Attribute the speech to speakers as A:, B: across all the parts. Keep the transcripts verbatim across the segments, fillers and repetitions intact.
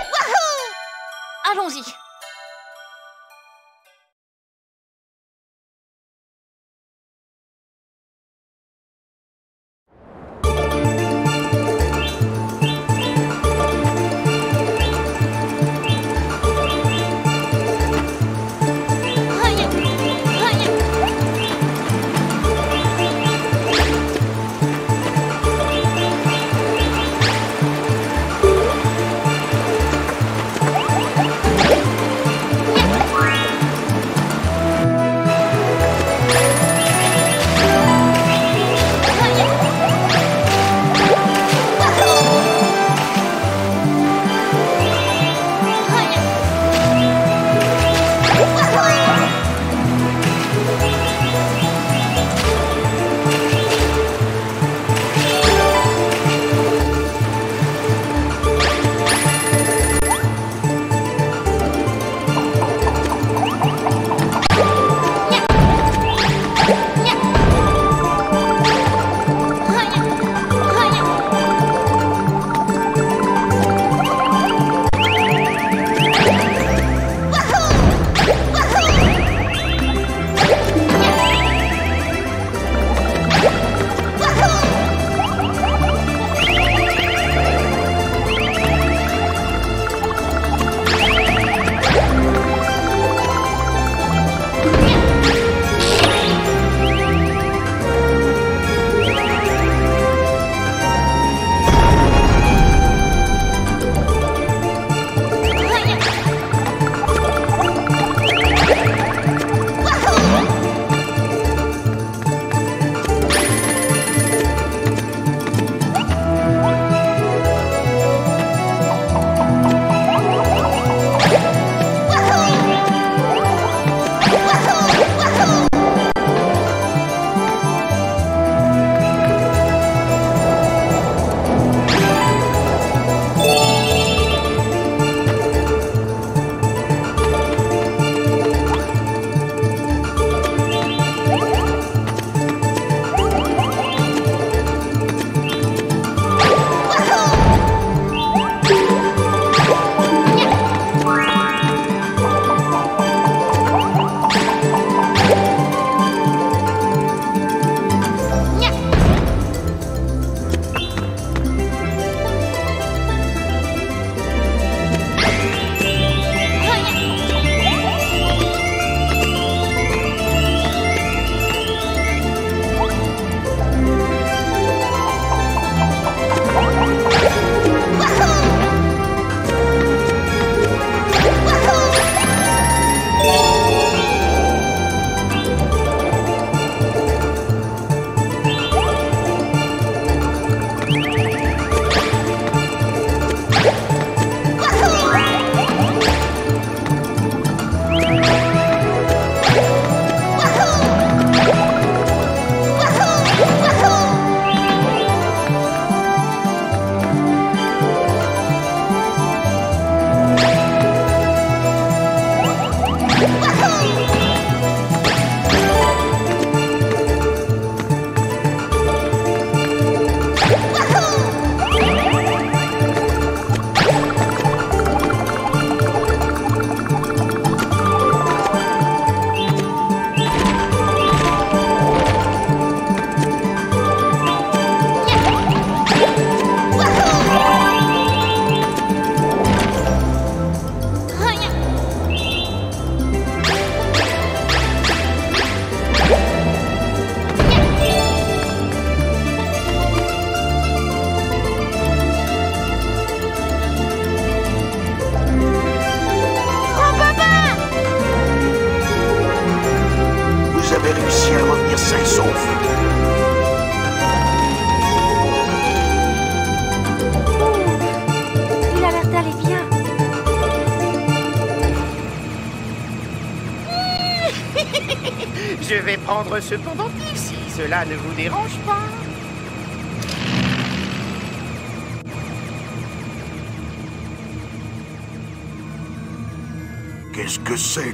A: Allons-y.
B: Je vais prendre ce pendentif si cela ne vous dérange pas.
C: Qu'est-ce que c'est?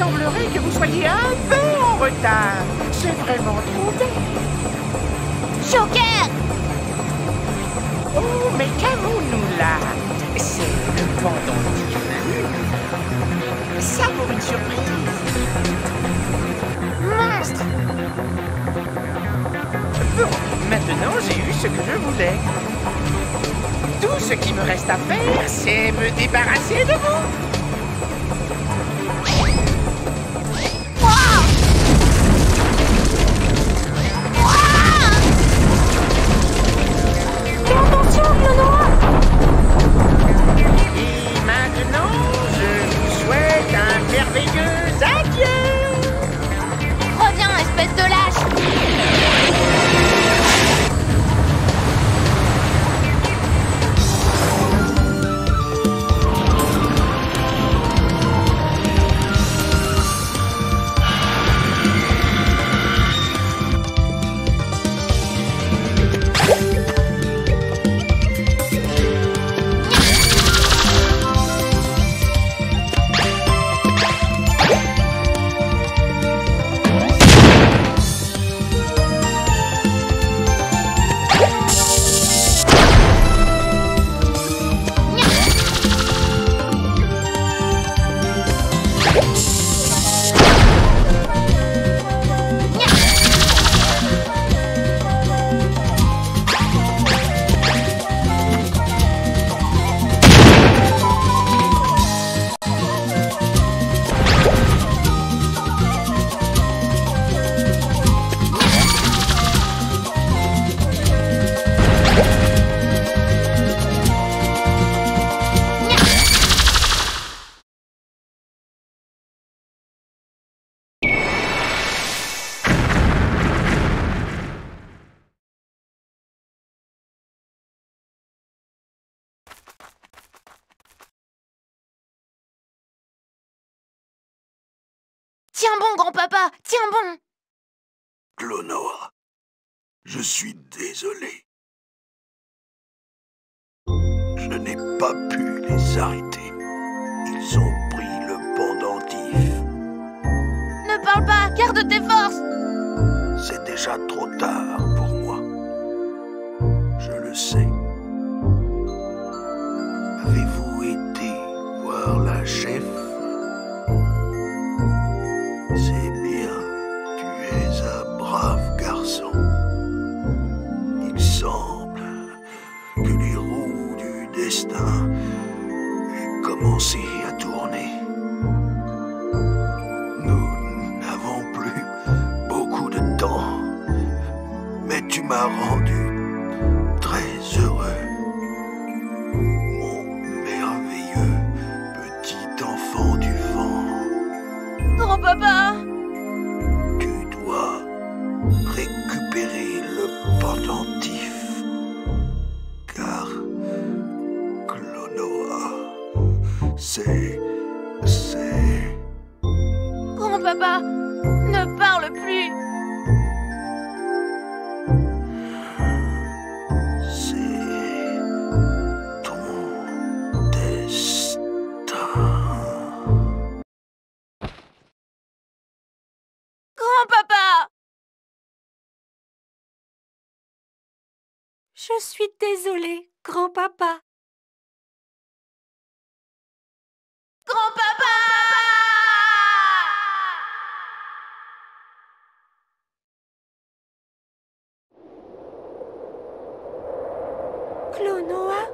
B: semblerait que vous soyez un peu en retard. C'est vraiment trop bête.
A: Joker!
B: Oh, mais qu'avons-nous là? C'est le pendentif lune. Ça pour une surprise. Monstre! Bon, maintenant j'ai eu ce que je voulais. Tout ce qui me reste à faire, c'est me débarrasser de vous. Et maintenant, je vous souhaite un merveilleux adieu.
A: Reviens, espèce de lâche! Tiens bon, grand-papa, tiens bon!
C: Klonoa, je suis désolé. Je n'ai pas pu les arrêter. Ils ont pris le pendentif.
A: Ne parle pas, garde tes forces!
C: C'est déjà trop tard pour moi. Je le sais. Avez-vous été voir la chef? C'est bien, tu es un brave garçon. Il semble que les roues du destin aient commencé à tourner. Nous n'avons plus beaucoup de temps, mais tu m'as rendu très heureux. Mon merveilleux petit enfant du vent.
A: Grand-papa!
C: Tu dois récupérer le pendentif, car Klonoa, c'est... c'est...
A: Grand-papa, ne parle plus!
C: c'est ton destin.
A: Grand-papa!
D: Je suis désolée, grand-papa.
A: Grand-papa!
D: Klonoa,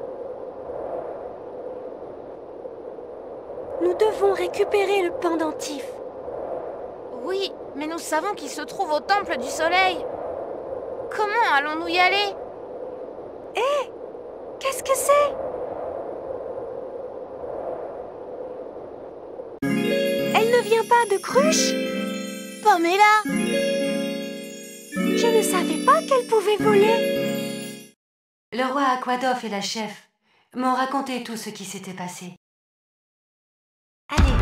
D: nous devons récupérer le pendentif.
A: Oui, mais nous savons qu'il se trouve au Temple du Soleil. Comment allons-nous y aller?
D: Hé, qu'est-ce que c'est? Elle ne vient pas de cruche?
A: Pamela!
D: Je ne savais pas qu'elle pouvait voler.
E: Le roi Aquadoff et la chef m'ont raconté tout ce qui s'était passé. Allez,